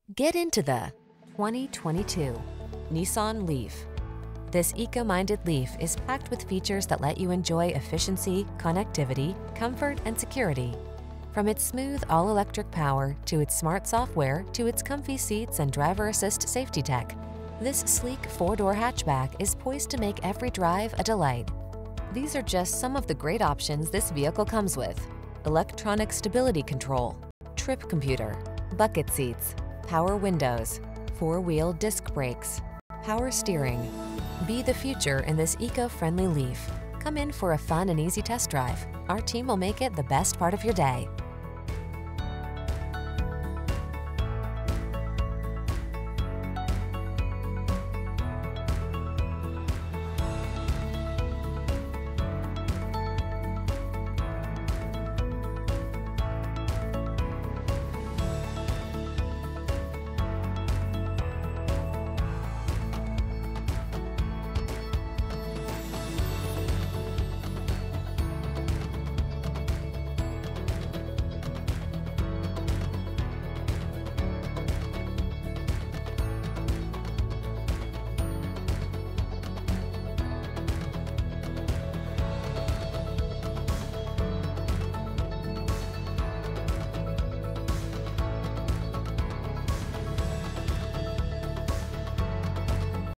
Get into the 2022 Nissan Leaf. This eco-minded Leaf is packed with features that let you enjoy efficiency, connectivity, comfort, and security. From its smooth all-electric power to its smart software to its comfy seats and driver assist safety tech, this sleek four-door hatchback is poised to make every drive a delight. These are just some of the great options this vehicle comes with: electronic stability control, trip computer, bucket seats, power windows, four-wheel disc brakes, power steering. Be the future in this eco-friendly Leaf. Come in for a fun and easy test drive. Our team will make it the best part of your day.